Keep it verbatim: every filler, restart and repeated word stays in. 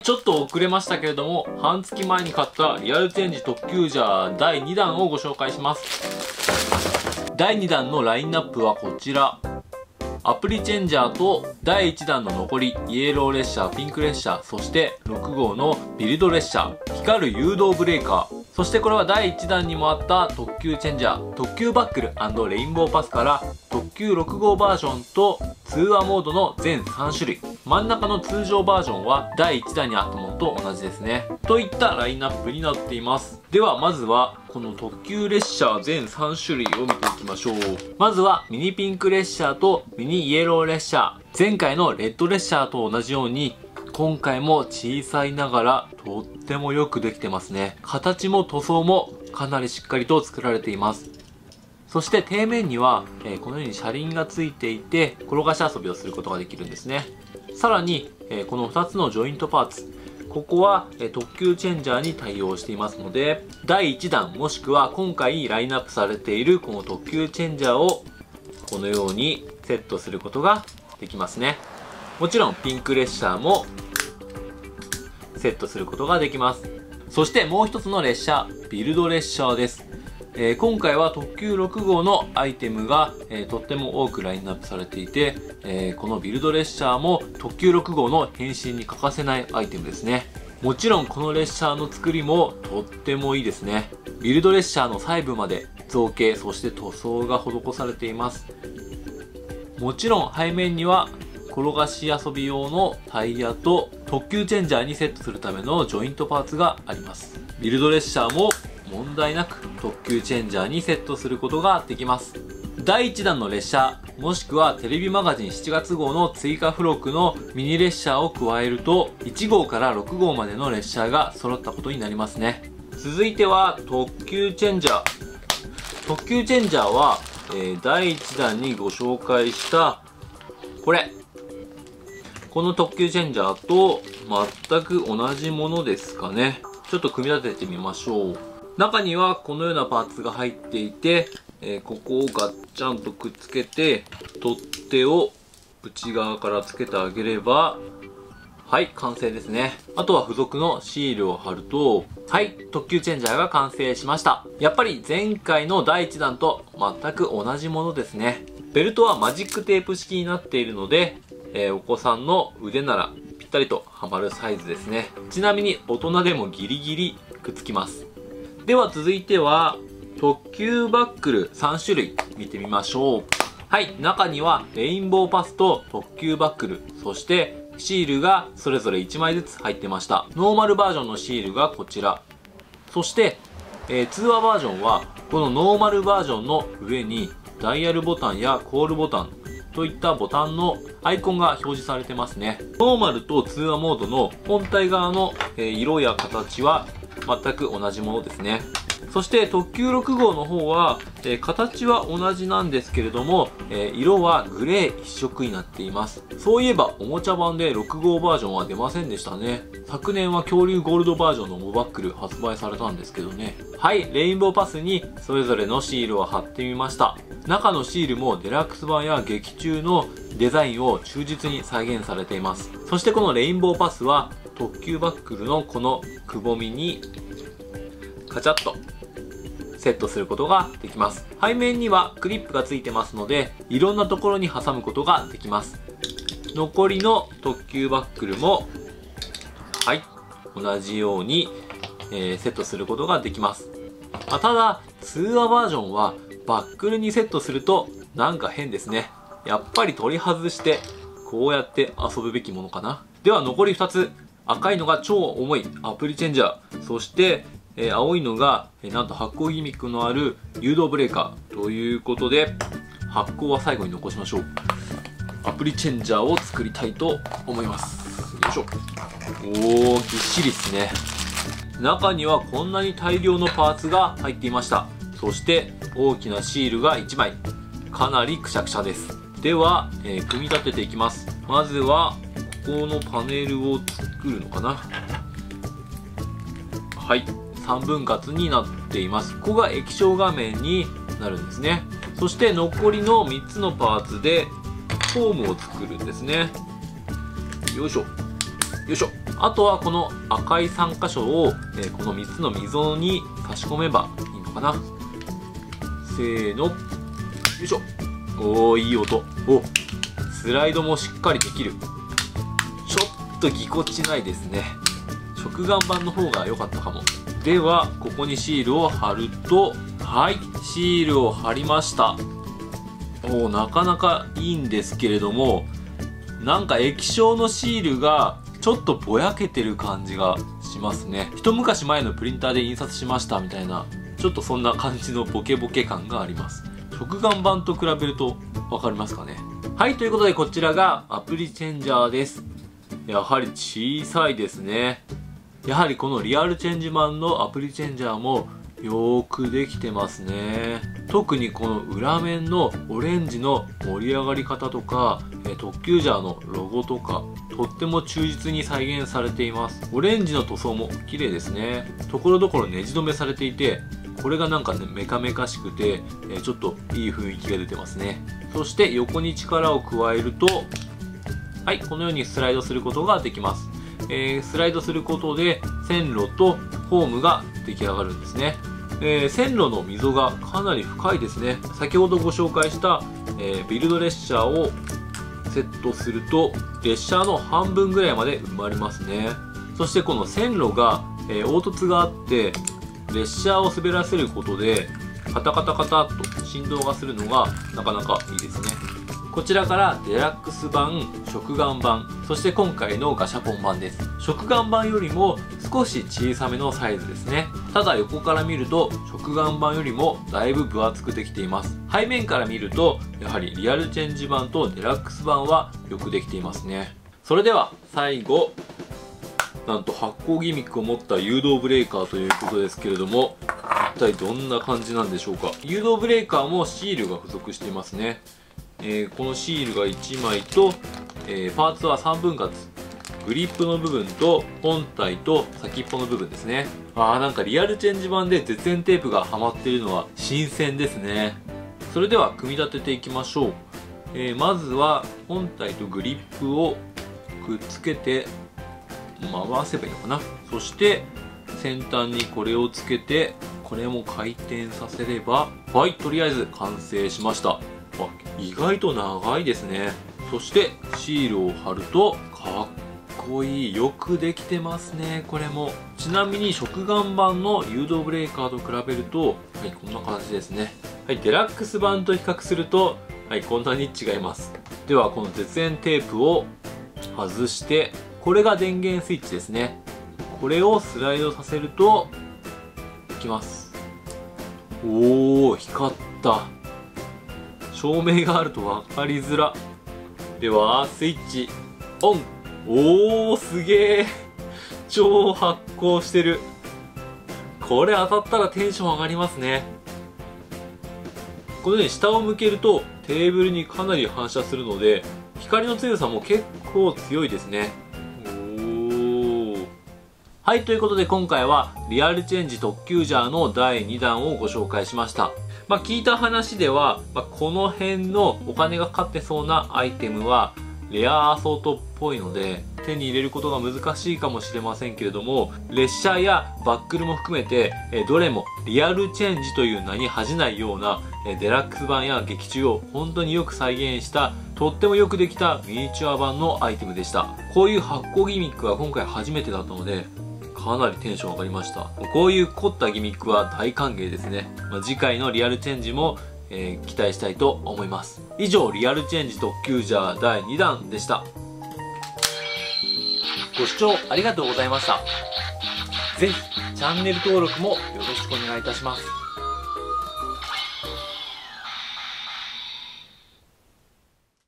ちょっと遅れましたけれども、半月前に買ったリアルチェンジ特急ジャーだいにだんをご紹介します。だいにだんのラインナップはこちら。アプリチェンジャーとだいいちだんの残り、イエロー列車、ピンク列車、そしてろくごうのビルド列車、光る誘導ブレーカー、そしてこれはだいいちだんにもあった特急チェンジャー、特急バックル&レインボーパスから特急ろくごうバージョンと通話モードの全さんしゅるい。真ん中の通常バージョンはだいいちだんにあったものと同じですね。といったラインナップになっています。ではまずはこの特急列車全さんしゅるいを見ていきましょう。まずはミニピンク列車とミニイエロー列車。前回のレッド列車と同じように今回も小さいながらとってもよくできてますね。形も塗装もかなりしっかりと作られています。そして底面には、えー、このように車輪がついていて転がし遊びをすることができるんですね。さらに、えー、このふたつのジョイントパーツ、ここは、えー、特急チェンジャーに対応していますので、だいいちだんもしくは今回ラインナップされているこの特急チェンジャーをこのようにセットすることができますね。もちろんピンク列車もセットすることができます。そしてもう一つの列車、ビルド列車です。えー、今回は特急ろくごうのアイテムが、えー、とっても多くラインナップされていて、えー、このビルド列車も特急ろくごうの変身に欠かせないアイテムですね。もちろんこの列車の作りもとってもいいですね。ビルド列車の細部まで造形、そして塗装が施されています。もちろん背面には転がし遊び用のタイヤと特急チェンジャーにセットするためのジョイントパーツがあります。ビルド列車も問題なく特急チェンジャーにセットすることができます。だいいちだんの列車、もしくはテレビマガジンしちがつごうの追加付録のミニ列車を加えるといちごうからろくごうまでの列車が揃ったことになりますね。続いては特急チェンジャー。特急チェンジャーは、えー、だいいちだんにご紹介したこれ。この特急チェンジャーと全く同じものですかね。ちょっと組み立ててみましょう。中にはこのようなパーツが入っていて、えー、ここをガッチャンとくっつけて取っ手を内側からつけてあげれば、はい、完成ですね。あとは付属のシールを貼ると、はい、特急チェンジャーが完成しました。やっぱり前回のだいいちだんと全く同じものですね。ベルトはマジックテープ式になっているので、えー、お子さんの腕ならぴったりとはまるサイズですね。ちなみに大人でもギリギリくっつきます。では続いては特急バックルさんしゅるい見てみましょう。はい、中にはレインボーパスと特急バックル、そしてシールがそれぞれいちまいずつ入ってました。ノーマルバージョンのシールがこちら。そして、えー、通話バージョンはこのノーマルバージョンの上にダイヤルボタンやコールボタンといったボタンのアイコンが表示されてますね。ノーマルと通話モードの本体側の、えー、色や形は全く同じものですね。そして特急ろくごうの方は、えー、形は同じなんですけれども、えー、色はグレー一色になっています。そういえばおもちゃ版でろくごうバージョンは出ませんでしたね。昨年は恐竜ゴールドバージョンのモバックル発売されたんですけどね。はい、レインボーパスにそれぞれのシールを貼ってみました。中のシールもデラックス版や劇中のデザインを忠実に再現されています。そしてこのレインボーパスは特急バックルのこのくぼみにカチャッとセットすることができます。背面にはクリップがついてますので、いろんなところに挟むことができます。残りの特急バックルも、はい、同じように、えー、セットすることができます。あ、ただ、通話バージョンはバックルにセットするとなんか変ですね。やっぱり取り外して、こうやって遊ぶべきものかな。では残りふたつ。赤いのが超重いアプリチェンジャー。そして、えー、青いのが、えー、なんと発光ギミックのある誘導ブレーカーということで、発光は最後に残しましょう。アプリチェンジャーを作りたいと思います。よいしょ。おー、ぎっしりですね。中にはこんなに大量のパーツが入っていました。そして大きなシールがいちまい。かなりくしゃくしゃです。では、えー、組み立てていきます。まずはここのパネルを作るのかな。はい、さんぶん割になっています。ここが液晶画面になるんですね。そして残りのみっつのパーツでフォームを作るんですね。よいしょよいしょ。 あとはこの赤いさん箇所を、えー、このみっつの溝に差し込めばいいのかな。せーの、よいしょ。おー、いい音。お、スライドもしっかりできる。ちょっとぎこちないですね。食玩版の方が良かったかも。ではここにシールを貼ると、はい、シールを貼りました。おー、なかなかいいんですけれども、なんか液晶のシールがちょっとぼやけてる感じがしますね。一昔前のプリンターで印刷しましたみたいな、ちょっとそんな感じのボケボケ感があります。食玩版と比べると分かりますかね。はい、ということでこちらがアプリチェンジャーです。やはり小さいですね。やはりこのリアルチェンジ版のアプリチェンジャーもよーくできてますね。特にこの裏面のオレンジの盛り上がり方とか、え特急ジャーのロゴとか、とっても忠実に再現されています。オレンジの塗装も綺麗ですね。ところどころネジ止めされていて、これがなんかね、メカメカしくて、えちょっといい雰囲気が出てますね。そして横に力を加えると、はい、このようにスライドすることができます。えー、スライドすることで線路とホームが出来上がるんですね。えー、線路の溝がかなり深いですね。先ほどご紹介した、えー、ビルド列車をセットすると列車の半分ぐらいまで埋まりますね。そしてこの線路が、えー、凹凸があって列車を滑らせることでカタカタカタっと振動がするのがなかなかいいですね。こちらからデラックス版、食玩版、そして今回のガシャポン版です。食玩版よりも少し小さめのサイズですね。ただ横から見ると食玩版よりもだいぶ分厚くできています。背面から見るとやはりリアルチェンジ版とデラックス版はよくできていますね。それでは最後、なんと発光ギミックを持った誘導ブレーカーということですけれども、一体どんな感じなんでしょうか。誘導ブレーカーもシールが付属していますね。えー、このシールがいちまいと、えー、パーツはさんぶん割、グリップの部分と本体と先っぽの部分ですね。あー、なんかリアルチェンジ版で絶縁テープがはまっているのは新鮮ですね。それでは組み立てていきましょう。えー、まずは本体とグリップをくっつけて回せばいいのかな。そして先端にこれをつけてこれも回転させれば、はい、とりあえず完成しました。あ、意外と長いですね。そしてシールを貼るとかっこいい。よくできてますね、これも。ちなみに食玩版の誘導ブレーカーと比べると、はい、こんな感じですね。はい、デラックス版と比較すると、はい、こんなに違います。ではこの絶縁テープを外して、これが電源スイッチですね。これをスライドさせるといきます。おー、光った。照明があると分かりづら。ではスイッチオン。おー、すげえ。超発光してる。これ当たったらテンション上がりますね。このように下を向けるとテーブルにかなり反射するので、光の強さも結構強いですね。おー。はい、ということで今回はリアルチェンジ特急ジャーのだいにだんをご紹介しました。まあ、聞いた話では、まあ、この辺のお金がかかってそうなアイテムはレアアソートっぽいので手に入れることが難しいかもしれませんけれども、列車やバックルも含めてえどれもリアルチェンジという名に恥じないようなえデラックス版や劇中を本当によく再現したとってもよくできたミニチュア版のアイテムでした。こういう発光ギミックは今回初めてだったのでかなりテンション上がりました。こういう凝ったギミックは大歓迎ですね。まあ、次回のリアルチェンジも、えー、期待したいと思います。以上、リアルチェンジ特急ジャーだいにだんでした。ご視聴ありがとうございました。ぜひチャンネル登録もよろしくお願いいたします。